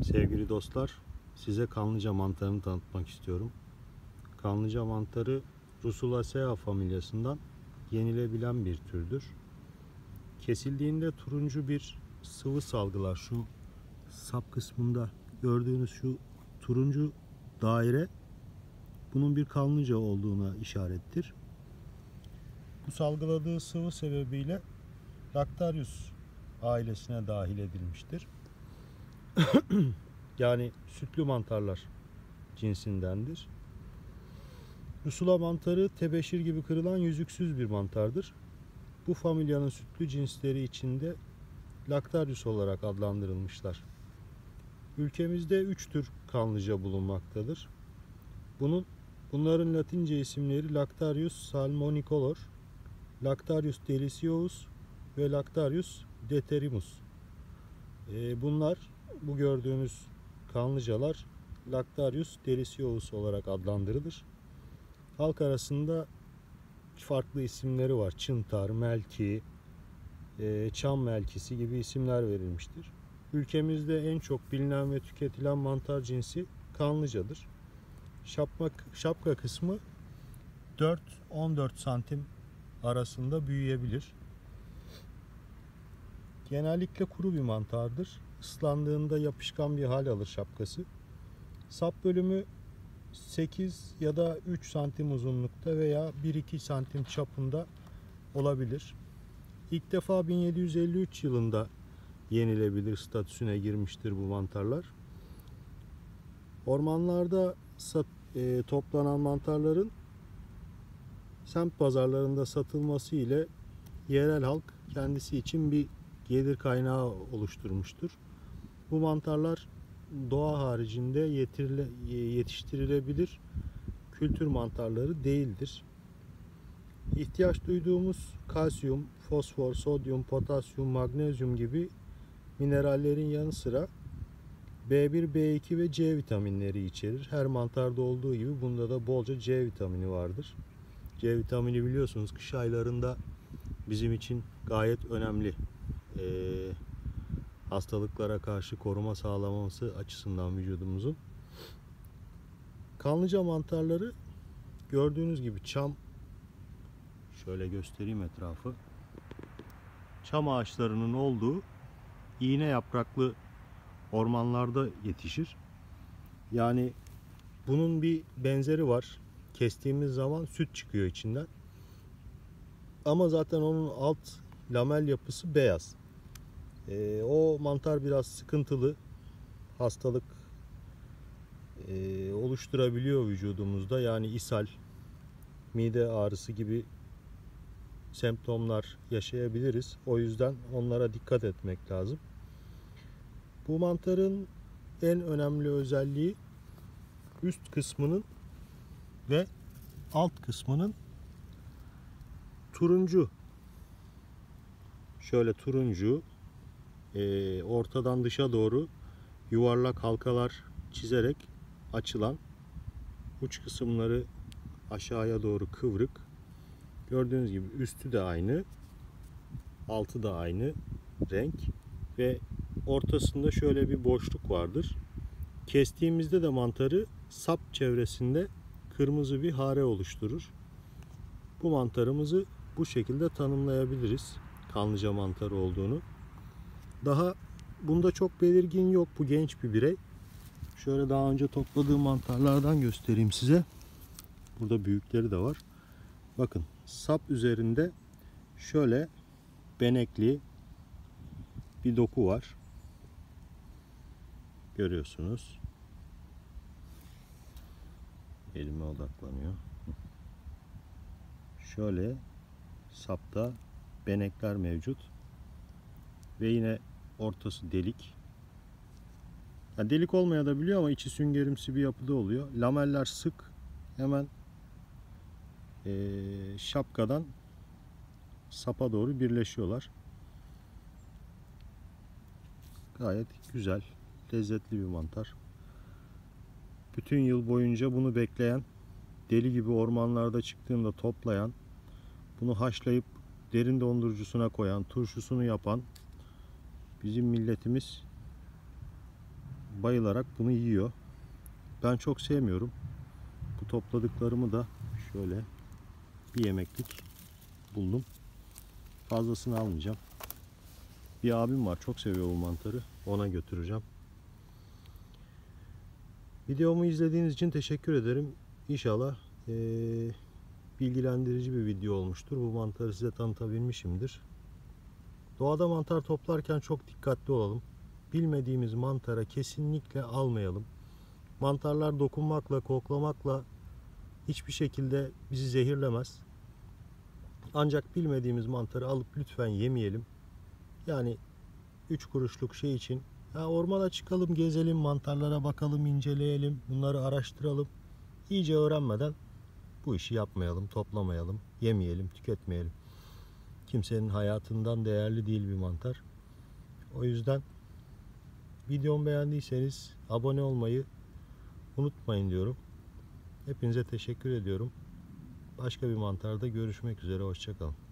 Sevgili dostlar, size kanlıca mantarını tanıtmak istiyorum. Kanlıca mantarı Russulaceae familyasından yenilebilen bir türdür. Kesildiğinde turuncu bir sıvı salgılar. Şu sap kısmında gördüğünüz şu turuncu daire bunun bir kanlıca olduğuna işarettir. Bu salgıladığı sıvı sebebiyle Lactarius ailesine dahil edilmiştir. Yani sütlü mantarlar cinsindendir. Russula mantarı tebeşir gibi kırılan yüzüksüz bir mantardır. Bu familyanın sütlü cinsleri içinde Lactarius olarak adlandırılmışlar. Ülkemizde 3 tür kanlıca bulunmaktadır. Bunların Latince isimleri Lactarius salmonicolor, Lactarius delicious ve Lactarius deuterimus. Bu gördüğünüz kanlıcalar Lactarius delicious olarak adlandırılır. Halk arasında farklı isimleri var. Çıntar, melki, çam melkisi gibi isimler verilmiştir. Ülkemizde en çok bilinen ve tüketilen mantar cinsi kanlıcadır. Şapka kısmı 4-14 santim arasında büyüyebilir. Genellikle kuru bir mantardır. Islandığında yapışkan bir hal alır şapkası. Sap bölümü 8 ya da 3 santim uzunlukta veya 1-2 santim çapında olabilir. İlk defa 1753 yılında yenilebilir statüsüne girmiştir bu mantarlar. Ormanlarda toplanan mantarların semt pazarlarında satılması ile yerel halk kendisi için bir gelir kaynağı oluşturmuştur. Bu mantarlar doğa haricinde yetiştirilebilir kültür mantarları değildir. İhtiyaç duyduğumuz kalsiyum, fosfor, sodyum, potasyum, magnezyum gibi minerallerin yanı sıra B1, B2 ve C vitaminleri içerir. Her mantarda olduğu gibi bunda da bolca C vitamini vardır. C vitamini biliyorsunuz kış aylarında bizim için gayet önemli. Hastalıklara karşı koruma sağlaması açısından vücudumuzun. Kanlıca mantarları gördüğünüz gibi şöyle göstereyim etrafı. Çam ağaçlarının olduğu iğne yapraklı ormanlarda yetişir. Yani bunun bir benzeri var. Kestiğimiz zaman süt çıkıyor içinden. Ama zaten onun alt lamel yapısı beyaz. O mantar biraz sıkıntılı. Hastalık oluşturabiliyor vücudumuzda. Yani ishal, mide ağrısı gibi semptomlar yaşayabiliriz. O yüzden onlara dikkat etmek lazım. Bu mantarın en önemli özelliği üst kısmının ve alt kısmının turuncu. Şöyle turuncu, ortadan dışa doğru yuvarlak halkalar çizerek açılan, uç kısımları aşağıya doğru kıvrık. Gördüğünüz gibi üstü de aynı, altı da aynı renk ve ortasında şöyle bir boşluk vardır. Kestiğimizde de mantarı sap çevresinde kırmızı bir hare oluşturur. Bu mantarımızı bu şekilde tanımlayabiliriz. Kanlıca mantarı olduğunu. Daha bunda çok belirgin yok. Bu genç bir birey. Şöyle daha önce topladığım mantarlardan göstereyim size. Burada büyükleri de var. Bakın sap üzerinde şöyle benekli bir doku var. Görüyorsunuz. Elime odaklanıyor. Şöyle sapta benekler mevcut. Ve yine ortası delik. Yani delik olmayabiliyor ama içi süngerimsi bir yapıda oluyor. Lameller sık. Hemen şapkadan sapa doğru birleşiyorlar. Gayet güzel, lezzetli bir mantar. Bütün yıl boyunca bunu bekleyen, deli gibi ormanlarda çıktığında toplayan, bunu haşlayıp derin dondurucusuna koyan, turşusunu yapan bizim milletimiz bayılarak bunu yiyor. Ben çok sevmiyorum. Bu topladıklarımı da şöyle bir yemeklik buldum. Fazlasını almayacağım. Bir abim var, çok seviyor bu mantarı. Ona götüreceğim. Videomu izlediğiniz için teşekkür ederim. İnşallah bilgilendirici bir video olmuştur. Bu mantarı size tanıtabilmişimdir. Doğada mantar toplarken çok dikkatli olalım. Bilmediğimiz mantara kesinlikle almayalım. Mantarlar dokunmakla, koklamakla hiçbir şekilde bizi zehirlemez. Ancak bilmediğimiz mantarı alıp lütfen yemeyelim. Yani 3 kuruşluk şey için ormana çıkalım, gezelim, mantarlara bakalım, inceleyelim, bunları araştıralım. İyice öğrenmeden bu işi yapmayalım, toplamayalım, yemeyelim, tüketmeyelim. Kimsenin hayatından değerli değil bir mantar. O yüzden videomu beğendiyseniz abone olmayı unutmayın diyorum. Hepinize teşekkür ediyorum. Başka bir mantarda görüşmek üzere. Hoşça kalın.